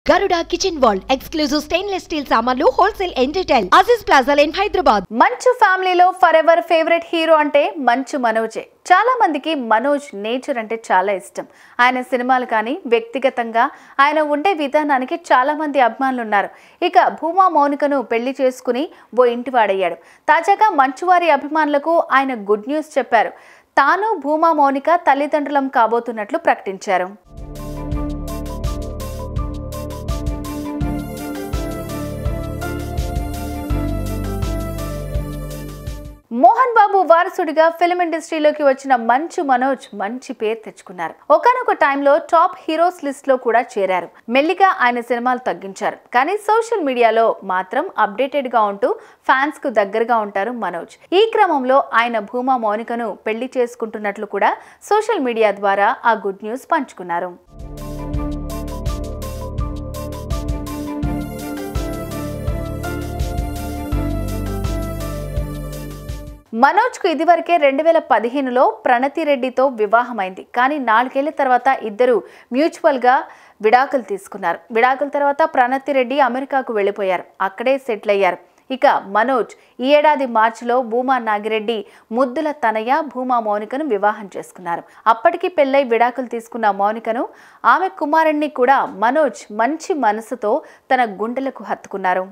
Garuda Kitchen World exclusive stainless steel సామాన్లు wholesale and retail Aziz Plaza in Hyderabad. మంచు ఫ్యామిలీలో for ever favourite hero అంటే మంచు మనోజే. చాలా మందికి మనోజ్ నేచర్ అంటే చాలా ఇష్టం. ఆయన సినిమాలు కానీ వ్యక్తిగతంగా ఆయన ఉండే విధానానికి చాలా మంది అభిమానులు ఉన్నారు. ఇక భూమా మౌనికను పెళ్లి చేసుకుని ఓ ఇంటివాడయ్యాడు. తాజాగా మంచు వారి అభిమానులకు ఆయన గుడ్ న్యూస్ చెప్పారు. తాను భూమా మౌనిక తల్లిదండ్రులం కాబోతున్నట్లు ప్రకటించారు. మోహన్ బాబు వారసుడిగా ఫిల్మ్ ఇండస్ట్రీలోకి వచ్చిన మంచు మనోజ్ మంచి పేరు తెచ్చుకున్నారు. ఒకానొక టైంలో టాప్ హీరోస్ లిస్ట్ లో కూడా చేరారు. మెల్లిగా ఆయన సినిమాలు తగ్గించారు. కానీ సోషల్ మీడియాలో మాత్రం అప్డేటెడ్ గా ఉంటూ ఫ్యాన్స్ కు దగ్గరగా ఉంటారు మనోజ్. ఈ క్రమంలో ఆయన భూమా మౌనికను పెళ్లి చేసుకుంటున్నట్లు కూడా సోషల్ మీడియా ద్వారా ఆ గుడ్ న్యూస్ పంచుకున్నారు. మనోజ్ కు ఇదివరకే 2015లో ప్రణతి రెడ్డితో వివాహమైంది. కానీ 4 ఏళ్ల తర్వాత ఇద్దరు మ్యూచువల్ గా విడాకులు తీసుకున్నారు. విడాకుల తర్వాత ప్రణతి రెడ్డి అమెరికాకు వెళ్లిపోయారు. అక్కడే సెటిల్ అయ్యారు. ఇక మనోజ్ ఈ ఏడాది మార్చిలో భూమా నాగిరెడ్డి ముద్దుల తనయ భూమా మౌనికను వివాహం చేసుకున్నారు. అప్పటికి పెళ్లై విడాకులు తీసుకున్న మౌనికను ఆమె కుమారుణ్ణి కూడా మనోజ్ మంచి మనసుతో తన గుండెలకు హత్తుకున్నారు.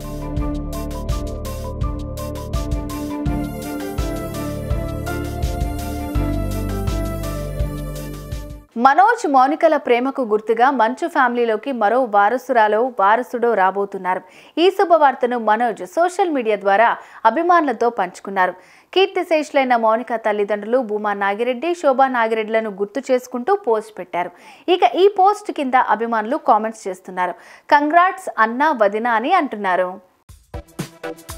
మనోజ్ మౌనికల ప్రేమకు గుర్తుగా మంచు ఫ్యామిలీలోకి మరో వారసుడో రాబోతున్నారు. ఈ శుభవార్తను మనోజ్ సోషల్ మీడియా ద్వారా అభిమానులతో పంచుకున్నారు. కీర్తిశేషులైన మౌనిక తల్లిదండ్రులు భూమా నాగిరెడ్డి, శోభా నాగిరెడ్డిలను గుర్తు చేసుకుంటూ పోస్ట్ పెట్టారు. ఇక ఈ పోస్ట్ కింద అభిమానులు కామెంట్స్ చేస్తున్నారు. కంగ్రాట్స్ అన్నా వదినా అని అంటున్నారు.